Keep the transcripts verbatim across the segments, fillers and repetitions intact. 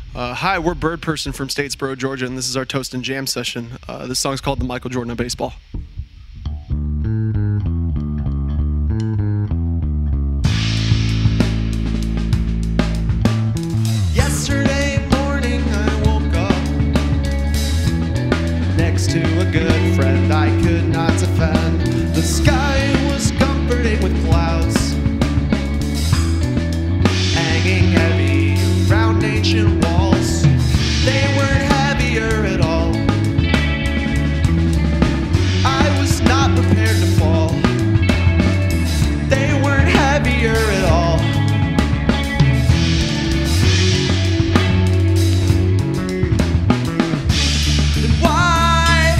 Uh, hi, we're Bird Person from Statesboro, Georgia, and this is our Toast and Jam session. Uh, this song's called The Michael Jordan of Baseball. Yesterday morning I woke up next to a good friend I could not defend. The sky was comforting with clouds hanging heavy around ancient walls. They weren't heavier at all. I was not prepared to fall. They weren't heavier at all. Then why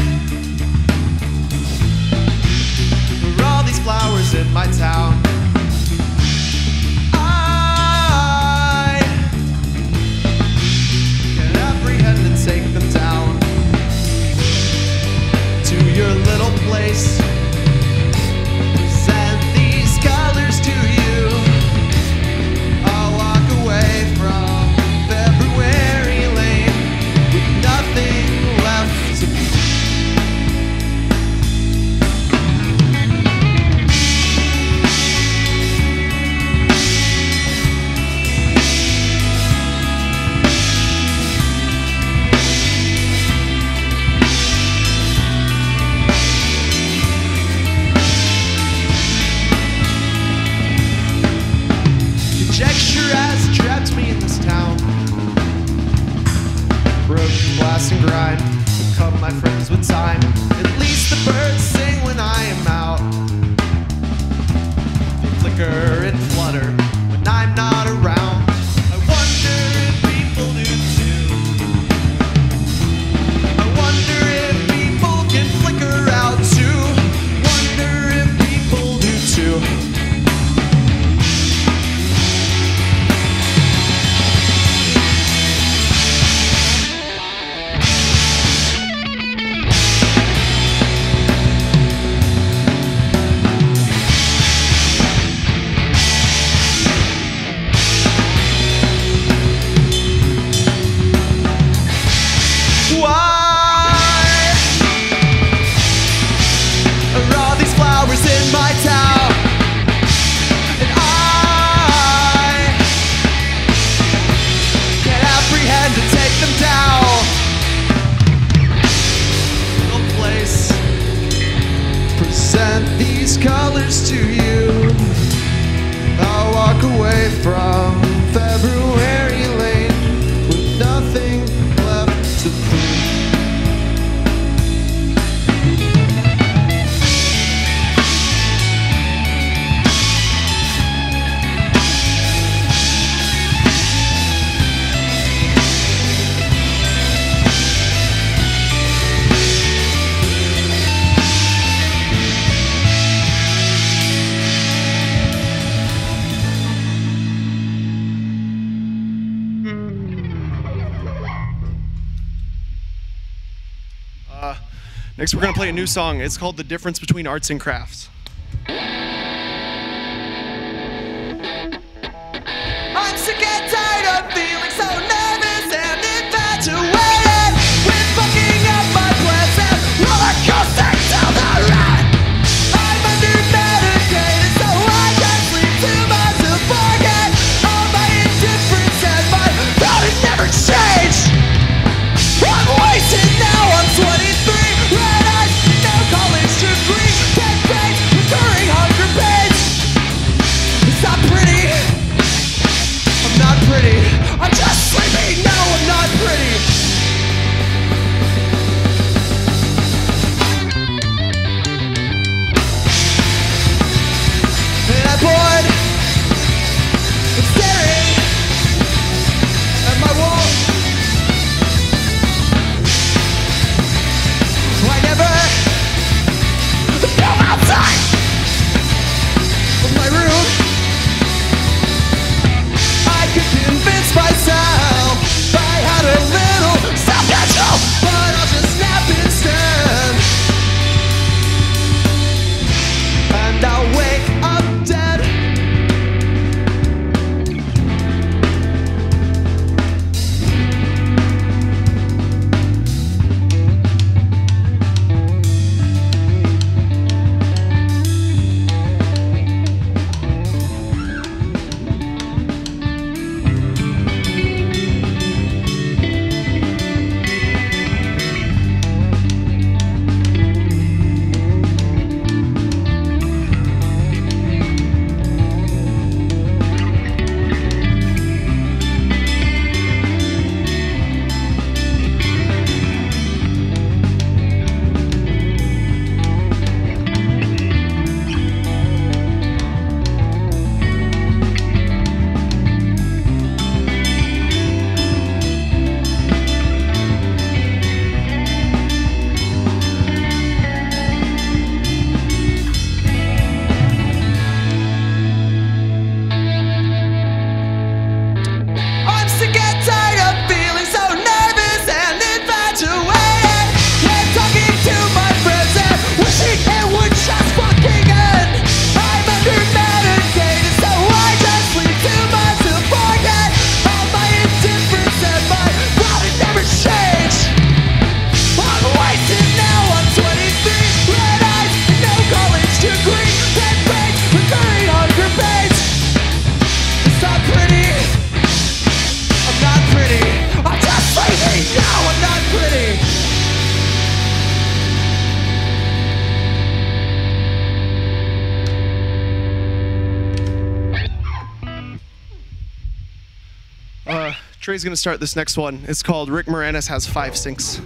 were all these flowers in my town? Take them down to your little place. Send these colors to you. I'll walk away from February lane with nothing left to be. Conjecture has trapped me in this town. Broken glass and grime become my friends with time. At least the birds sing when I am out. They flicker and flutter when I'm not around. I wonder if people do too. I wonder if people can flicker out too. Wonder if people do too. These colors to you. I'll walk away from February lane with nothing left to prove. Uh, next, we're going to play a new song. It's called The Difference Between Arts and Crafts. I'm sick and tired of feeling so nervous and infatuated with fucking up my plans and roller coasting down the road. I'm under-medicated so I can't sleep too much to forget all my indifference and my thought it never changed. I'm wasted now, I'm twenty-three, red eyes, no college degree, ten bangs, recurring heart Trey's gonna start this next one. It's called Rick Moranis Has Five Sinks.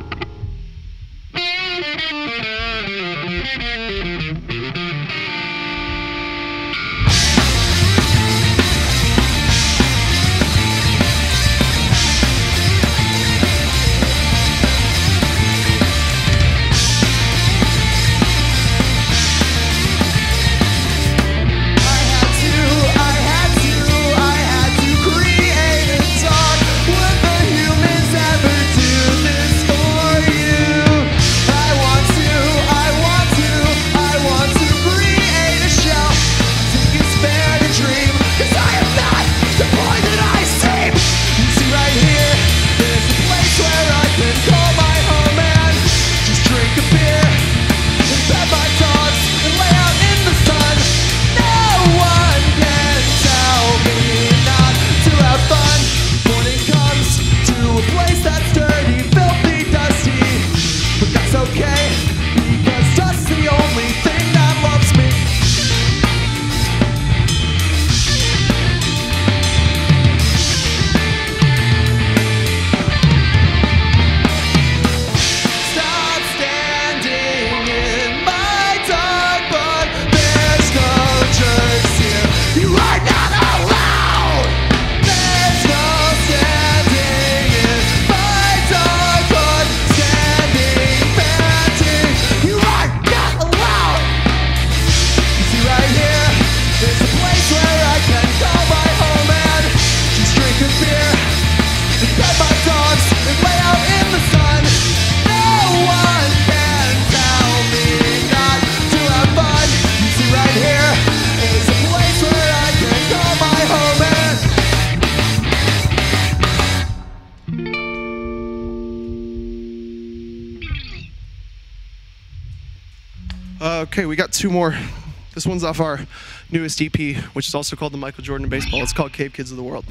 Okay, we got two more. This one's off our newest E P, which is also called The Michael Jordan of Baseball. It's called Cave Kids of the World.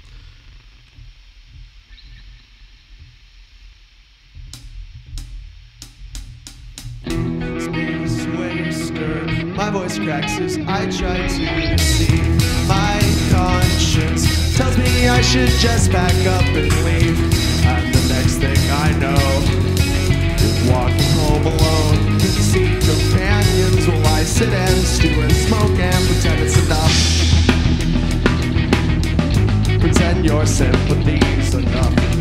Space waster, my voice cracks as I try to deceive. My conscience tells me I should just pack up and leave. And the next thing I know is walking home alone. See companions while I sit and stew and smoke and pretend it's enough. Pretend your sympathy's enough.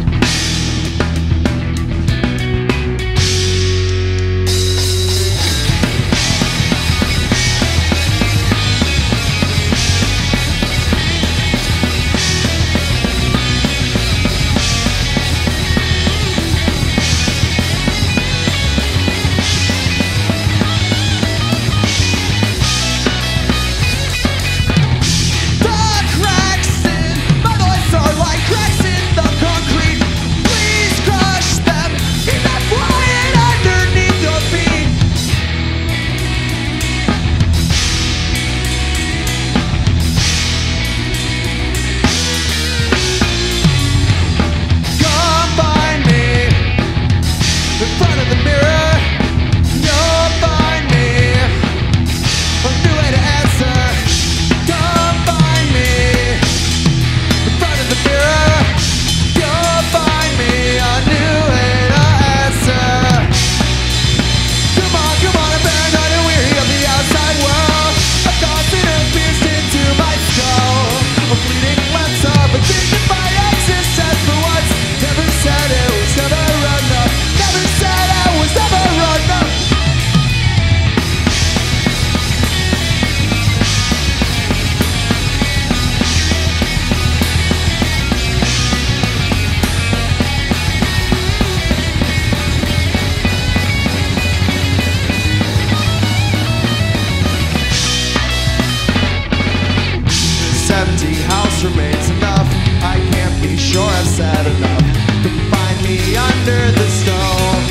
Empty house remains enough. I can't be sure I've said enough to find me under the stone.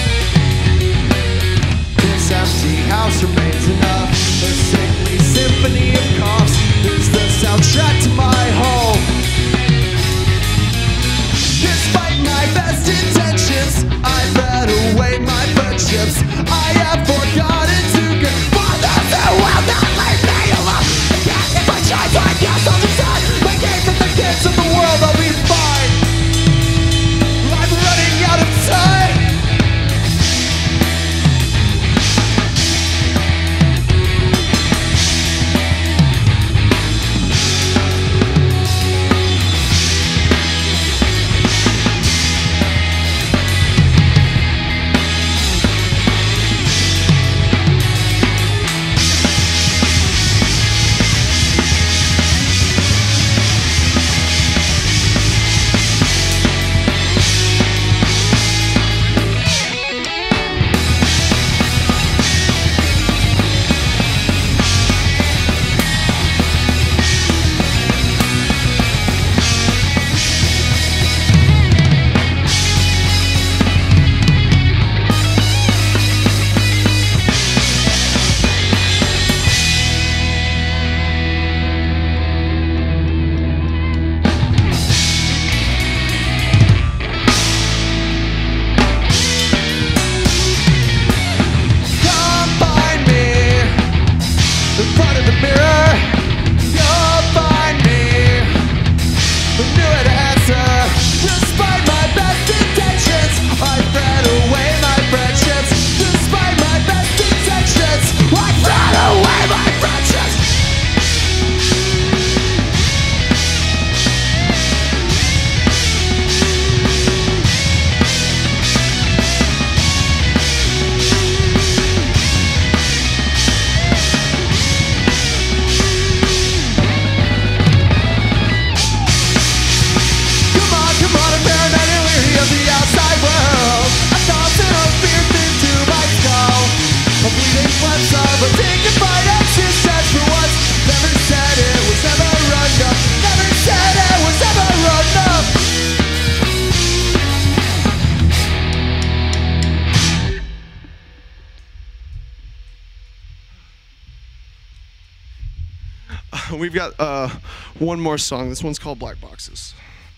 This empty house remains enough. A sickly symphony of coughs is the soundtrack to my home. Despite my best intentions, I bet away my friendships. I have forgotten to get for those who will not leave me alone. If I try to guess on the side, my game with the kids of the world, I'll be fine. we've got uh, one more song. This one's called Black Boxes.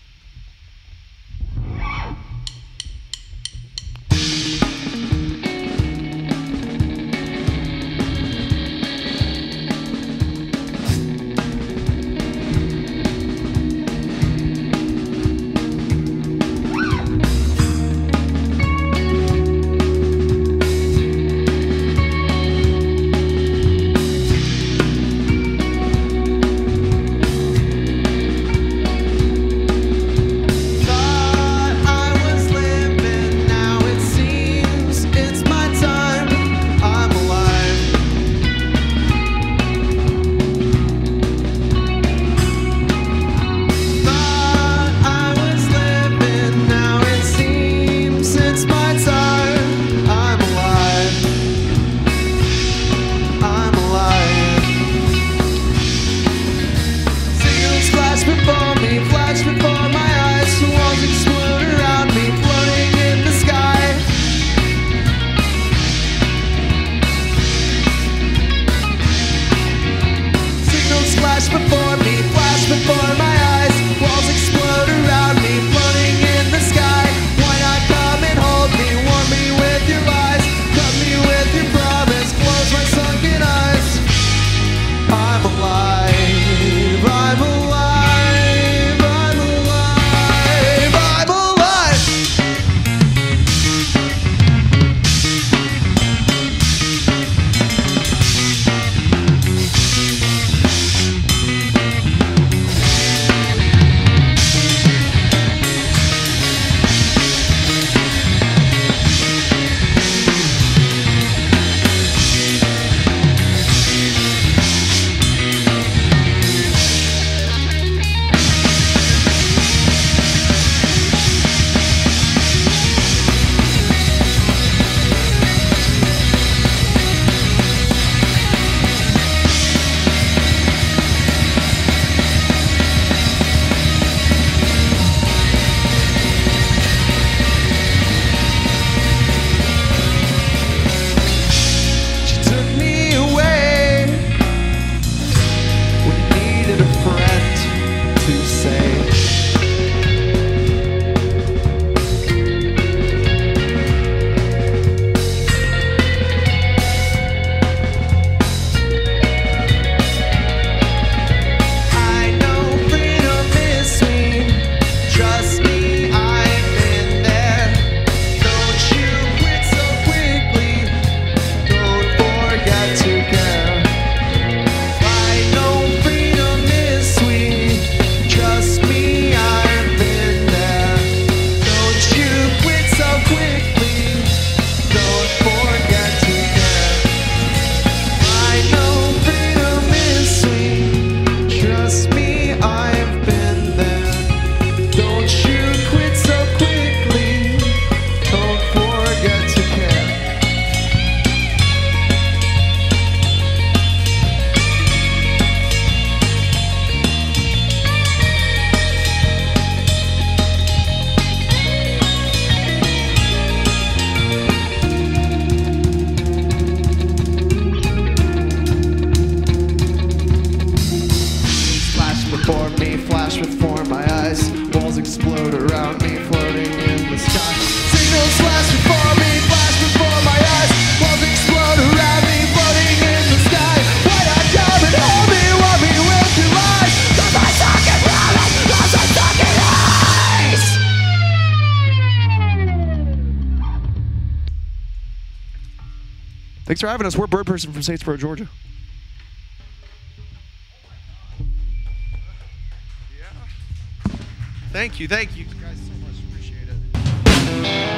Thanks for having us. We're Bird Person from Statesboro, Georgia. Yeah. Thank you. Thank you guys so much. Appreciate it.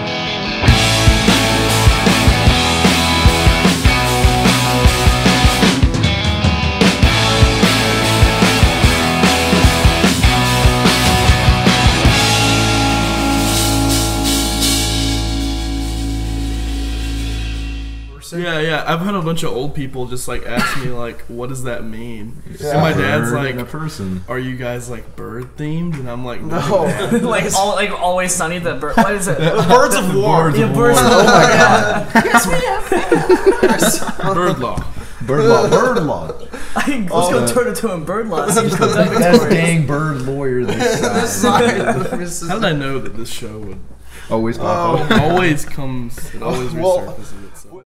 Yeah, yeah. I've had a bunch of old people just like ask me like, "What does that mean?" Yeah. And my dad's like, a person. "Are you guys like bird themed?" And I'm like, "No." like all, like always sunny. The bird. What is it? Birds of War. Yeah, birds of War. Oh my god. Yes, we have. Bird law. Bird law. Bird law. I think let's go turn it to him bird law. See who comes up Best victorious. dang bird lawyer this side. How did I know that this show would Always pop up. always comes? It always Well, resurfaces itself.